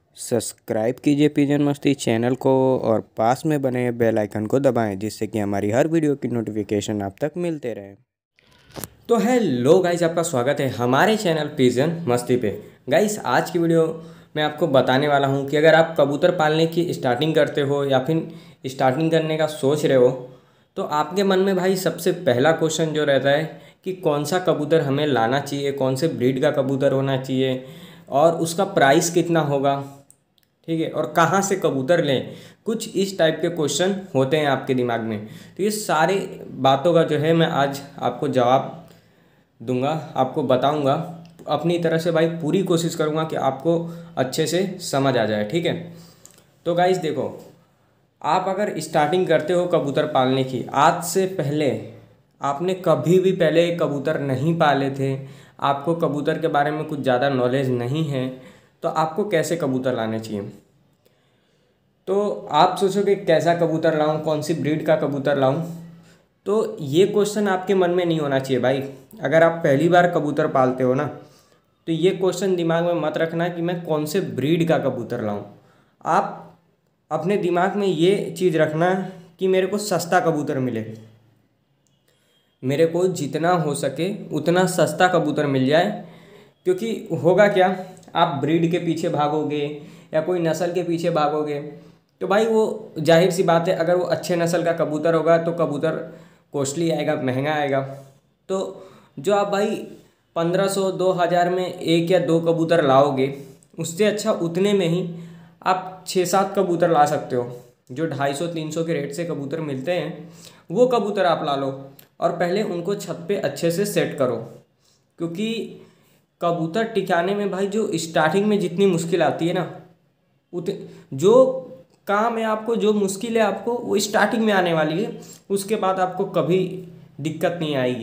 Subscribe कीजिए pigeon मस्ती channel को और पास में बने बेल आइकन को दबाएं जिससे कि हमारी हर वीडियो की नोटिफिकेशन आप तक मिलते रहे। तो हेलो गाइस, आपका स्वागत है हमारे चैनल पिजन मस्ती पे। गाइस, आज की वीडियो में आपको बताने वाला हूँ कि अगर आप कबूतर पालने की स्टार्टिंग करते हो या फिर स्टार्टिंग करने का सोच रहे हो तो आपके मन में भाई सबसे पहला क्वेश्चन जो रहता है कि कौन सा कबूतर हमें लाना चाहिए, कौन से ब्रीड का कबूतर होना चाहिए और उसका प्राइस कितना होगा, ठीक है, और कहाँ से कबूतर लें। कुछ इस टाइप के क्वेश्चन होते हैं आपके दिमाग में। तो ये सारी बातों का जो है मैं आज आपको जवाब दूंगा, आपको बताऊंगा। अपनी तरह से भाई पूरी कोशिश करूंगा कि आपको अच्छे से समझ आ जाए, ठीक है। तो गाइस देखो, आप अगर स्टार्टिंग करते हो कबूतर पालने की, आज से पहले आपने कभी भी पहले कबूतर नहीं पाले थे, आपको कबूतर के बारे में कुछ ज़्यादा नॉलेज नहीं है, तो आपको कैसे कबूतर लाने चाहिए। तो आप सोचोगे कैसा कबूतर लाऊं, कौन सी ब्रीड का कबूतर लाऊं। तो ये क्वेश्चन आपके मन में नहीं होना चाहिए भाई। अगर आप पहली बार कबूतर पालते हो ना, तो ये क्वेश्चन दिमाग में मत रखना कि मैं कौन से ब्रीड का कबूतर लाऊं। आप अपने दिमाग में ये चीज़ रखना कि मेरे को सस्ता कबूतर मिले, मेरे को जितना हो सके उतना सस्ता कबूतर मिल जाए। क्योंकि होगा क्या, आप ब्रीड के पीछे भागोगे या कोई नस्ल के पीछे भागोगे तो भाई वो जाहिर सी बात है, अगर वो अच्छे नस्ल का कबूतर होगा तो कबूतर कॉस्टली आएगा, महंगा आएगा। तो जो आप भाई 1500 2000 में एक या दो कबूतर लाओगे, उससे अच्छा उतने में ही आप 6-7 कबूतर ला सकते हो। जो 250-300 के रेट से कबूतर मिलते हैं वो कबूतर आप ला लो और पहले उनको छत पे अच्छे से सेट करो। क्योंकि कबूतर टिकाने में भाई जो स्टार्टिंग में जितनी मुश्किल आती है ना, उत जो काम है आपको, जो मुश्किल है आपको, वो स्टार्टिंग में आने वाली है। उसके बाद आपको कभी दिक्कत नहीं आएगी।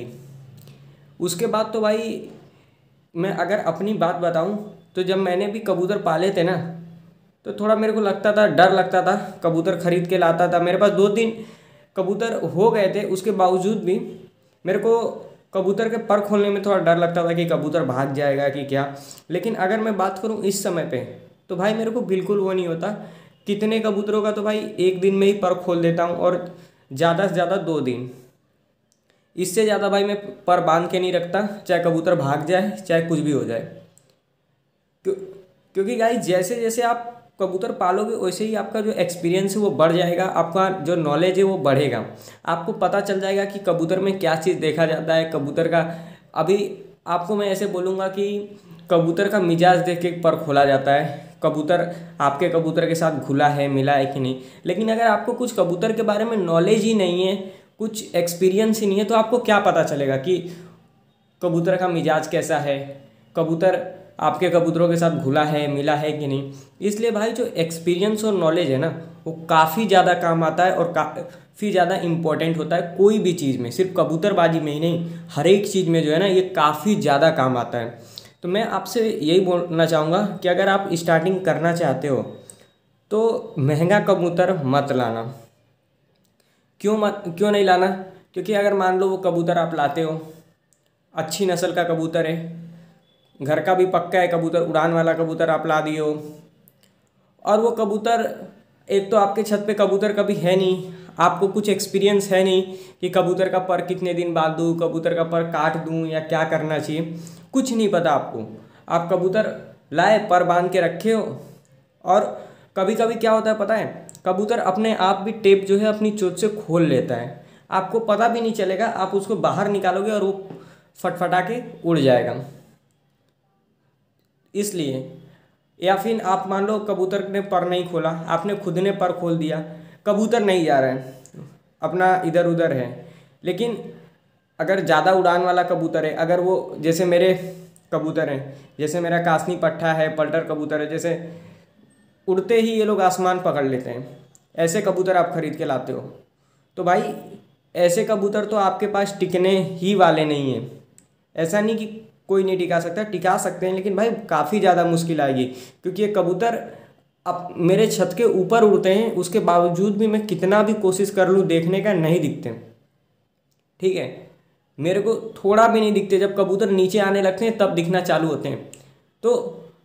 उसके बाद तो भाई मैं अगर अपनी बात बताऊं तो जब मैंने भी कबूतर पाले थे ना, तो थोड़ा मेरे को लगता था, डर लगता था। कबूतर खरीद के लाता था, मेरे पास 2-3 कबूतर हो गए थे, उसके बावजूद भी मेरे को कबूतर के पर खोलने में थोड़ा डर लगता था कि कबूतर भाग जाएगा कि क्या। लेकिन अगर मैं बात करूं इस समय पे, तो भाई मेरे को बिल्कुल वो नहीं होता। कितने कबूतरों का तो भाई एक दिन में ही पर खोल देता हूँ, और ज़्यादा से ज़्यादा 2 दिन। इससे ज़्यादा भाई मैं पर बांध के नहीं रखता, चाहे कबूतर भाग जाए चाहे कुछ भी हो जाए। क्यों क्योंकि गाइस जैसे जैसे आप कबूतर पालोगे वैसे ही आपका जो एक्सपीरियंस है वो बढ़ जाएगा, आपका जो नॉलेज है वो बढ़ेगा। आपको पता चल जाएगा कि कबूतर में क्या चीज़ देखा जाता है कबूतर का। अभी आपको मैं ऐसे बोलूँगा कि कबूतर का मिजाज देख के पर खोला जाता है, कबूतर आपके कबूतर के साथ घुला है, मिला है कि नहीं। लेकिन अगर आपको कुछ कबूतर के बारे में नॉलेज ही नहीं है, कुछ एक्सपीरियंस ही नहीं है, तो आपको क्या पता चलेगा कि कबूतर का मिजाज कैसा है, कबूतर आपके कबूतरों के साथ घुला है, मिला है कि नहीं। इसलिए भाई जो एक्सपीरियंस और नॉलेज है ना, वो काफ़ी ज़्यादा काम आता है और काफ़ी ज़्यादा इम्पोर्टेंट होता है कोई भी चीज़ में। सिर्फ कबूतरबाजी में ही नहीं, हर एक चीज़ में जो है ना, ये काफ़ी ज़्यादा काम आता है। तो मैं आपसे यही बोलना चाहूँगा कि अगर आप स्टार्टिंग करना चाहते हो तो महंगा कबूतर मत लाना। क्यों नहीं लाना? क्योंकि अगर मान लो वो कबूतर आप लाते हो, अच्छी नस्ल का कबूतर है, घर का भी पक्का है कबूतर, उड़ान वाला कबूतर आप ला दिए हो, और वो कबूतर, एक तो आपके छत पे कबूतर कभी है नहीं, आपको कुछ एक्सपीरियंस है नहीं कि कबूतर का पर कितने दिन बाद दूँ, कबूतर का पर काट दूँ या क्या करना चाहिए, कुछ नहीं पता आपको। आप कबूतर लाए, पर बांध के रखे हो, और कभी कभी क्या होता है पता है, कबूतर अपने आप भी टेप जो है अपनी चोंच से खोल लेता है, आपको पता भी नहीं चलेगा। आप उसको बाहर निकालोगे और वो फटफटा के उड़ जाएगा। इसलिए, या फिर आप मान लो कबूतर ने पर नहीं खोला, आपने खुद ने पर खोल दिया, कबूतर नहीं जा रहा है, अपना इधर उधर है। लेकिन अगर ज़्यादा उड़ान वाला कबूतर है, अगर वो जैसे मेरे कबूतर हैं, जैसे मेरा कासनी पट्ठा है, पल्टर कबूतर है, जैसे उड़ते ही ये लोग आसमान पकड़ लेते हैं, ऐसे कबूतर आप खरीद के लाते हो, तो भाई ऐसे कबूतर तो आपके पास टिकने ही वाले नहीं हैं। ऐसा नहीं कि कोई नहीं टिका सकता, टिका सकते हैं, लेकिन भाई काफ़ी ज़्यादा मुश्किल आएगी। क्योंकि ये कबूतर अब मेरे छत के ऊपर उड़ते हैं, उसके बावजूद भी मैं कितना भी कोशिश कर लूँ देखने का, नहीं दिखते, ठीक है। मेरे को थोड़ा भी नहीं दिखते, जब कबूतर नीचे आने लगते हैं तब दिखना चालू होते हैं। तो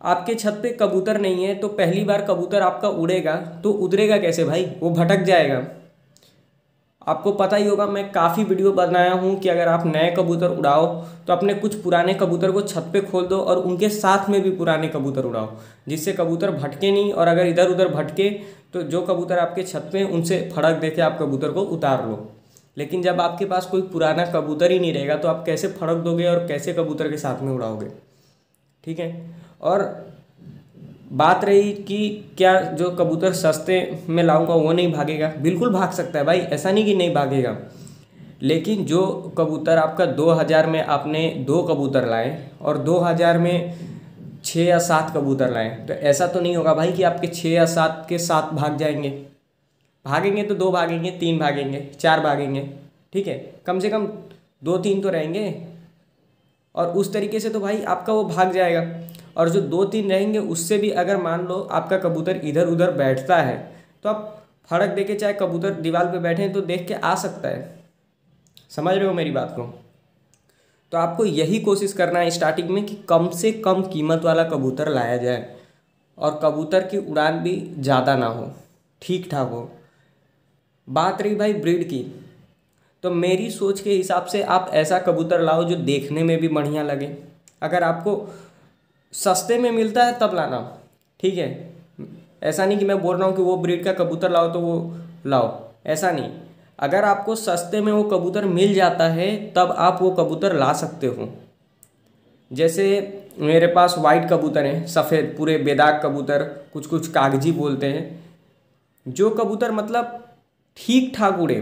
आपके छत पे कबूतर नहीं है तो पहली बार कबूतर आपका उड़ेगा तो उतरेगा कैसे भाई, वो भटक जाएगा। आपको पता ही होगा, मैं काफ़ी वीडियो बनाया हूँ कि अगर आप नए कबूतर उड़ाओ तो अपने कुछ पुराने कबूतर को छत पे खोल दो और उनके साथ में भी पुराने कबूतर उड़ाओ, जिससे कबूतर भटके नहीं। और अगर इधर उधर भटके तो जो कबूतर आपके छत पे उनसे फड़क दे के आप कबूतर को उतार लो। लेकिन जब आपके पास कोई पुराना कबूतर ही नहीं रहेगा तो आप कैसे फड़क दोगे और कैसे कबूतर के साथ में उड़ाओगे, ठीक है। और बात रही कि क्या जो कबूतर सस्ते में लाऊंगा वो नहीं भागेगा, बिल्कुल भाग सकता है भाई, ऐसा नहीं कि नहीं भागेगा। लेकिन जो कबूतर आपका 2000 में आपने 2 कबूतर लाए और 2000 में 6 या 7 कबूतर लाए, तो ऐसा तो नहीं होगा भाई कि आपके 6 या 7 के 7 भाग जाएंगे। भागेंगे तो 2 भागेंगे, 3 भागेंगे, 4 भागेंगे, ठीक है। कम से कम 2-3 तो रहेंगे और उस तरीके से तो भाई आपका वो भाग जाएगा। और जो 2-3 रहेंगे उससे भी अगर मान लो आपका कबूतर इधर उधर बैठता है तो आप फड़क दे के, चाहे कबूतर दीवार पे बैठे हैं तो देख के आ सकता है। समझ रहे हो मेरी बात को? तो आपको यही कोशिश करना है स्टार्टिंग में कि कम से कम कीमत वाला कबूतर लाया जाए और कबूतर की उड़ान भी ज़्यादा ना हो, ठीक ठाक हो। बात रही भाई ब्रीड की, तो मेरी सोच के हिसाब से आप ऐसा कबूतर लाओ जो देखने में भी बढ़िया लगे। अगर आपको सस्ते में मिलता है तब लाना, ठीक है। ऐसा नहीं कि मैं बोल रहा हूँ कि वो ब्रीड का कबूतर लाओ तो वो लाओ, ऐसा नहीं। अगर आपको सस्ते में वो कबूतर मिल जाता है तब आप वो कबूतर ला सकते हो। जैसे मेरे पास वाइट कबूतर हैं, सफ़ेद पूरे बेदाग कबूतर, कुछ कुछ कागजी बोलते हैं, जो कबूतर मतलब ठीक ठाक उड़े,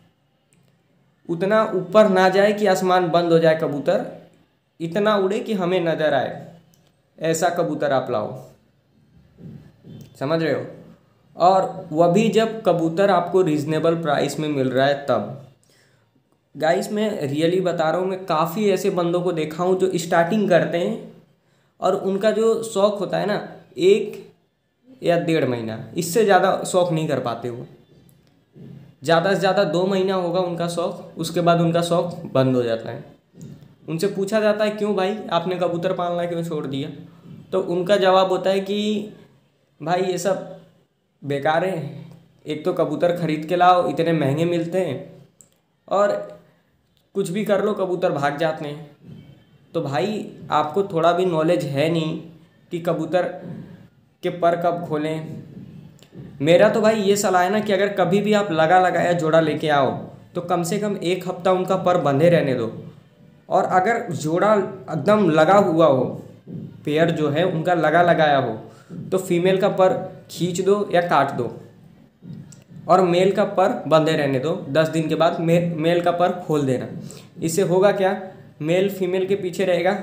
उतना ऊपर ना जाए कि आसमान बंद हो जाए कबूतर, इतना उड़े कि हमें नज़र आए, ऐसा कबूतर आप लाओ। समझ रहे हो? और वह भी जब कबूतर आपको रीज़नेबल प्राइस में मिल रहा है तब। गाइस मैं रियली बता रहा हूँ, मैं काफ़ी ऐसे बंदों को देखा हूँ जो स्टार्टिंग करते हैं और उनका जो शौक़ होता है ना 1 या 1.5 महीना, इससे ज़्यादा शौक़ नहीं कर पाते। वो ज़्यादा से ज़्यादा 2 महीना होगा उनका शौक़, उसके बाद उनका शौक़ बंद हो जाता है। उनसे पूछा जाता है क्यों भाई आपने कबूतर पालना क्यों छोड़ दिया, तो उनका जवाब होता है कि भाई ये सब बेकार है, एक तो कबूतर ख़रीद के लाओ इतने महंगे मिलते हैं और कुछ भी कर लो कबूतर भाग जाते हैं। तो भाई आपको थोड़ा भी नॉलेज है नहीं कि कबूतर के पर कब खोलें। मेरा तो भाई ये सलाह है ना कि अगर कभी भी आप लगाया जोड़ा लेके आओ तो कम से कम 1 हफ्ता उनका पर बंधे रहने दो। और अगर जोड़ा एकदम लगा हुआ हो, पेयर जो है उनका लगाया हो, तो फीमेल का पर खींच दो या काट दो और मेल का पर बंधे रहने दो। 10 दिन के बाद मेल का पर खोल देना। इससे होगा क्या, मेल फीमेल के पीछे रहेगा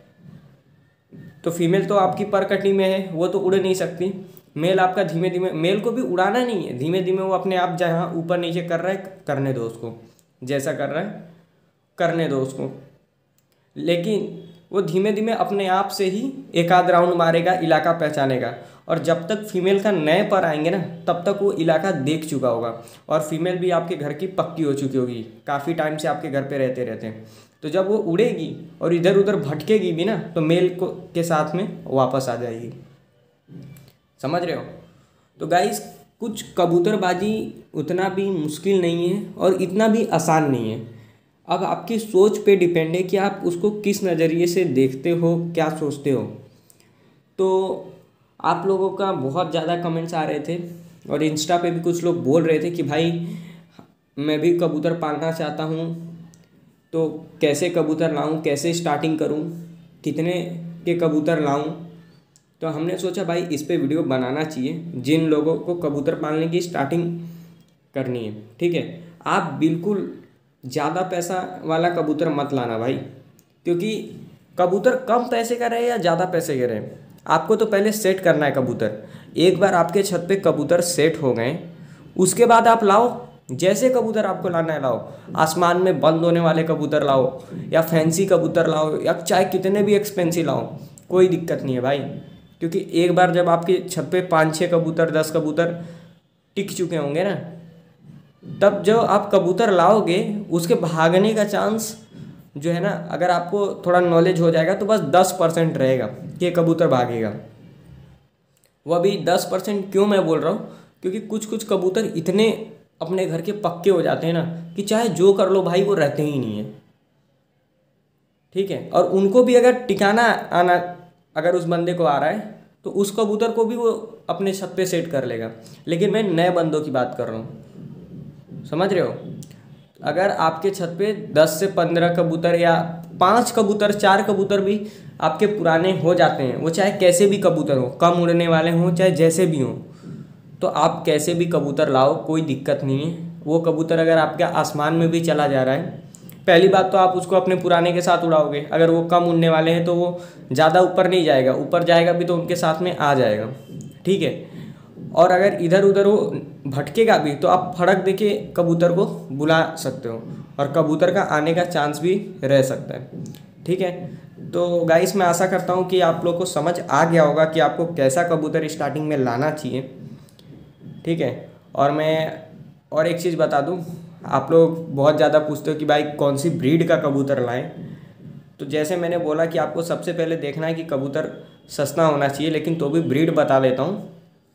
तो फीमेल तो आपकी पर कटी में है, वो तो उड़ नहीं सकती। मेल आपका धीमे धीमे, मेल को भी उड़ाना नहीं है, धीमे धीमे वो अपने आप जहाँ ऊपर नीचे कर रहा है करने दो उसको, जैसा कर रहा है करने दो उसको। लेकिन वो धीमे धीमे अपने आप से ही 1 आध राउंड मारेगा, इलाका पहचानेगा। और जब तक फीमेल का नए पर आएंगे ना तब तक वो इलाका देख चुका होगा और फीमेल भी आपके घर की पक्की हो चुकी होगी, काफ़ी टाइम से आपके घर पे रहते हैं। तो जब वो उड़ेगी और इधर उधर भटकेगी भी ना तो मेल को के साथ में वापस आ जाएगी। समझ रहे हो? तो गाइस कुछ कबूतरबाजी उतना भी मुश्किल नहीं है और इतना भी आसान नहीं है। अब आपकी सोच पे डिपेंड है कि आप उसको किस नज़रिए से देखते हो, क्या सोचते हो। तो आप लोगों का बहुत ज़्यादा कमेंट्स आ रहे थे और इंस्टा पे भी कुछ लोग बोल रहे थे कि भाई मैं भी कबूतर पालना चाहता हूँ, तो कैसे कबूतर लाऊं, कैसे स्टार्टिंग करूं, कितने के कबूतर लाऊं। तो हमने सोचा भाई इस पे वीडियो बनाना चाहिए जिन लोगों को कबूतर पालने की स्टार्टिंग करनी है। ठीक है, आप बिल्कुल ज़्यादा पैसा वाला कबूतर मत लाना भाई, क्योंकि कबूतर कम पैसे का रहे या ज़्यादा पैसे का रहे, आपको तो पहले सेट करना है कबूतर। एक बार आपके छत पे कबूतर सेट हो गए उसके बाद आप लाओ, जैसे कबूतर आपको लाना है लाओ। आसमान में बंद होने वाले कबूतर लाओ या फैंसी कबूतर लाओ या चाहे कितने भी एक्सपेंसिव लाओ, कोई दिक्कत नहीं है भाई। क्योंकि एक बार जब आपके छत पे 5-6 कबूतर 10 कबूतर टिक चुके होंगे ना, तब जो आप कबूतर लाओगे उसके भागने का चांस जो है ना, अगर आपको थोड़ा नॉलेज हो जाएगा तो बस 10% रहेगा कि कबूतर भागेगा। वह भी 10%। क्यों मैं बोल रहा हूँ, क्योंकि कुछ कुछ कबूतर इतने अपने घर के पक्के हो जाते हैं ना कि चाहे जो कर लो भाई वो रहते ही नहीं है। ठीक है, और उनको भी अगर टिकाना आना अगर उस बंदे को आ रहा है तो उस कबूतर को भी वो अपने छत पे सेट कर लेगा। लेकिन मैं नए बंदों की बात कर रहा हूँ, समझ रहे हो। अगर आपके छत पे 10 से 15 कबूतर या 5 कबूतर 4 कबूतर भी आपके पुराने हो जाते हैं, वो चाहे कैसे भी कबूतर हो, कम उड़ने वाले हों चाहे जैसे भी हों, तो आप कैसे भी कबूतर लाओ, कोई दिक्कत नहीं है। वो कबूतर अगर आपके आसमान में भी चला जा रहा है, पहली बात तो आप उसको अपने पुराने के साथ उड़ाओगे। अगर वो कम उड़ने वाले हैं तो वो ज़्यादा ऊपर नहीं जाएगा, ऊपर जाएगा भी तो उनके साथ में आ जाएगा। ठीक है, और अगर इधर उधर वो भटकेगा भी तो आप फड़क दे के कबूतर को बुला सकते हो और कबूतर का आने का चांस भी रह सकता है। ठीक है, तो गाइस मैं आशा करता हूँ कि आप लोग को समझ आ गया होगा कि आपको कैसा कबूतर स्टार्टिंग में लाना चाहिए। ठीक है, और मैं और एक चीज़ बता दूँ, आप लोग बहुत ज़्यादा पूछते हो कि भाई कौन सी ब्रीड का कबूतर लाएं। तो जैसे मैंने बोला कि आपको सबसे पहले देखना है कि कबूतर सस्ता होना चाहिए, लेकिन तो भी ब्रीड बता लेता हूँ।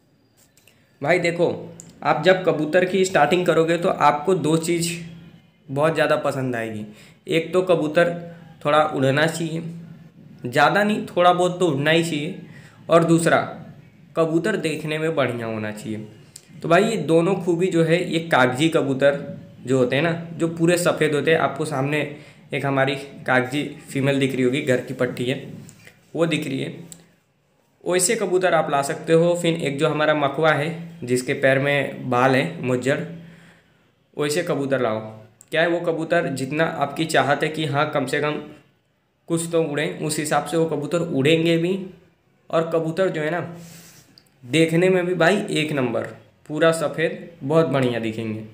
भाई देखो, आप जब कबूतर की स्टार्टिंग करोगे तो आपको 2 चीज़ बहुत ज़्यादा पसंद आएगी। एक तो कबूतर थोड़ा उड़ना चाहिए, ज़्यादा नहीं, थोड़ा बहुत तो उड़ना ही चाहिए। और दूसरा, कबूतर देखने में बढ़िया होना चाहिए। तो भाई ये दोनों खूबी जो है, ये कागजी कबूतर जो होते हैं ना, जो पूरे सफ़ेद होते हैं, आपको सामने एक हमारी कागजी फीमेल दिख रही होगी, घर की पट्टी है वो दिख रही है, वैसे कबूतर आप ला सकते हो। फिर एक जो हमारा मकवा है जिसके पैर में बाल है मुज्जर, वैसे कबूतर लाओ। क्या है, वो कबूतर जितना आपकी चाहत है कि हाँ कम से कम कुछ तो उड़ें, उस हिसाब से वो कबूतर उड़ेंगे भी। और कबूतर जो है ना, देखने में भी भाई एक नंबर, पूरा सफ़ेद, बहुत बढ़िया दिखेंगे।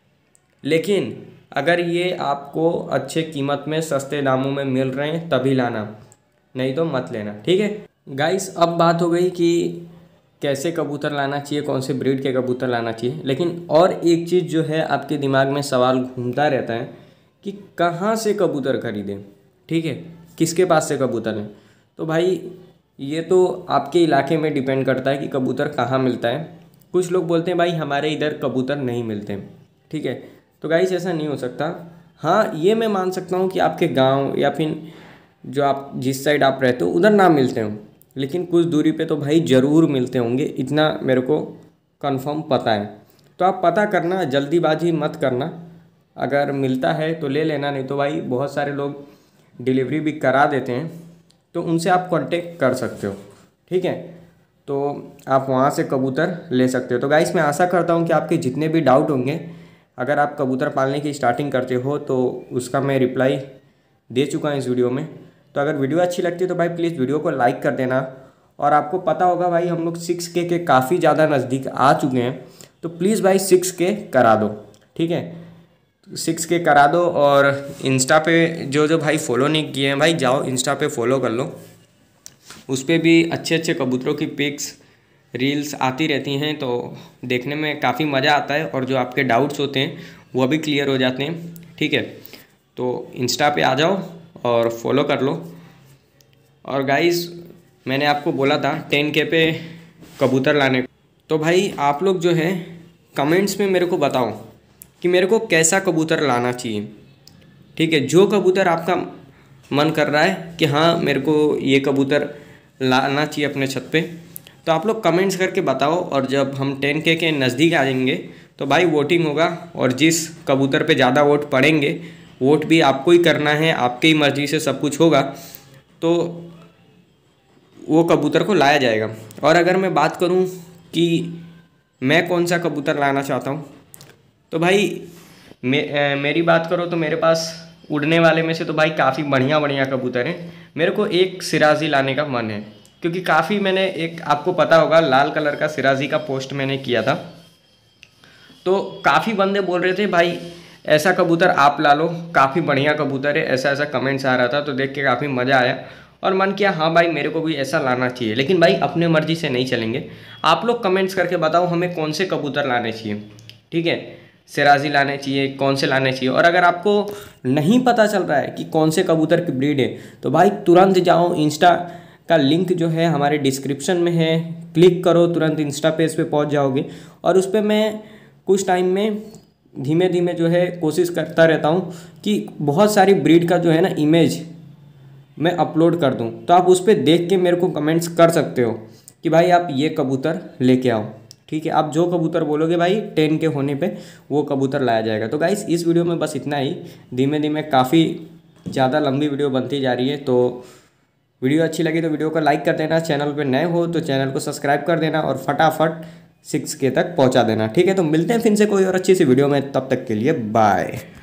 लेकिन अगर ये आपको अच्छे कीमत में सस्ते दामों में मिल रहे हैं तभी लाना, नहीं तो मत लेना। ठीक है गाइस, अब बात हो गई कि कैसे कबूतर लाना चाहिए, कौन से ब्रीड के कबूतर लाना चाहिए। लेकिन और एक चीज़ जो है आपके दिमाग में सवाल घूमता रहता है कि कहाँ से कबूतर खरीदें। ठीक है, किसके पास से कबूतर लें। तो भाई ये तो आपके इलाके में डिपेंड करता है कि कबूतर कहाँ मिलता है। कुछ लोग बोलते हैं भाई हमारे इधर कबूतर नहीं मिलते। ठीक है, तो गाइस ऐसा नहीं हो सकता। हाँ, ये मैं मान सकता हूँ कि आपके गांव या फिर जो आप जिस साइड आप रहते हो उधर ना मिलते हो, लेकिन कुछ दूरी पे तो भाई ज़रूर मिलते होंगे, इतना मेरे को कंफर्म पता है। तो आप पता करना, जल्दीबाजी मत करना। अगर मिलता है तो ले लेना, नहीं तो भाई बहुत सारे लोग डिलीवरी भी करा देते हैं, तो उनसे आप कांटेक्ट कर सकते हो। ठीक है, तो आप वहाँ से कबूतर ले सकते हो। तो गाइस मैं आशा करता हूँ कि आपके जितने भी डाउट होंगे, अगर आप कबूतर पालने की स्टार्टिंग करते हो तो उसका मैं रिप्लाई दे चुका हूँ इस वीडियो में। तो अगर वीडियो अच्छी लगती है तो भाई प्लीज़ वीडियो को लाइक कर देना। और आपको पता होगा भाई हम लोग 6K के काफ़ी ज़्यादा नज़दीक आ चुके हैं, तो प्लीज़ भाई 6K करा दो। ठीक है, 6K करा दो। और इंस्टा पे जो भाई फॉलो नहीं किए हैं भाई, जाओ इंस्टा पे फॉलो कर लो, उस पर भी अच्छे अच्छे कबूतरों की पिक्स रील्स आती रहती हैं, तो देखने में काफ़ी मज़ा आता है और जो आपके डाउट्स होते हैं वो भी क्लियर हो जाते हैं। ठीक है, तो इंस्टा पे आ जाओ और फॉलो कर लो। और गाइस मैंने आपको बोला था 10K पे कबूतर लाने, तो भाई आप लोग जो है कमेंट्स में मेरे को बताओ कि मेरे को कैसा कबूतर लाना चाहिए। ठीक है, जो कबूतर आपका मन कर रहा है कि हाँ मेरे को ये कबूतर लाना चाहिए अपने छत पे, तो आप लोग कमेंट्स करके बताओ। और जब हम 10K के नज़दीक आ जाएंगे तो भाई वोटिंग होगा, और जिस कबूतर पे ज़्यादा वोट पड़ेंगे, वोट भी आपको ही करना है, आपकी ही मर्ज़ी से सब कुछ होगा, तो वो कबूतर को लाया जाएगा। और अगर मैं बात करूं कि मैं कौन सा कबूतर लाना चाहता हूं, तो भाई मेरी बात करो तो मेरे पास उड़ने वाले में से तो भाई काफ़ी बढ़िया बढ़िया कबूतर हैं। मेरे को एक सिराजी लाने का मन है, क्योंकि काफ़ी मैंने एक, आपको पता होगा, लाल कलर का सिराजी का पोस्ट मैंने किया था, तो काफ़ी बंदे बोल रहे थे भाई ऐसा कबूतर आप ला लो, काफ़ी बढ़िया कबूतर है, ऐसा ऐसा कमेंट्स आ रहा था। तो देख के काफ़ी मज़ा आया और मन किया हाँ भाई मेरे को भी ऐसा लाना चाहिए। लेकिन भाई अपने मर्जी से नहीं चलेंगे, आप लोग कमेंट्स करके बताओ हमें कौन से कबूतर लाने चाहिए। ठीक है, सिराजी लाने चाहिए, कौन से लाने चाहिए। और अगर आपको नहीं पता चल रहा है कि कौन से कबूतर की ब्रीड है, तो भाई तुरंत जाओ इंस्टा का लिंक जो है हमारे डिस्क्रिप्शन में है, क्लिक करो तुरंत इंस्टा पेज पे पहुंच जाओगे। और उस पर मैं कुछ टाइम में धीमे धीमे जो है कोशिश करता रहता हूं कि बहुत सारी ब्रीड का जो है ना इमेज मैं अपलोड कर दूं, तो आप उस पर देख के मेरे को कमेंट्स कर सकते हो कि भाई आप ये कबूतर लेके आओ। ठीक है, आप जो कबूतर बोलोगे भाई 10 के होने पे वो कबूतर लाया जाएगा। तो गाइस इस वीडियो में बस इतना ही। धीमे धीमे काफ़ी ज़्यादा लंबी वीडियो बनती जा रही है, तो वीडियो अच्छी लगी तो वीडियो को लाइक कर देना, चैनल पे नए हो तो चैनल को सब्सक्राइब कर देना और फटाफट 6K तक पहुंचा देना। ठीक है, तो मिलते हैं फिर से कोई और अच्छी सी वीडियो में, तब तक के लिए बाय।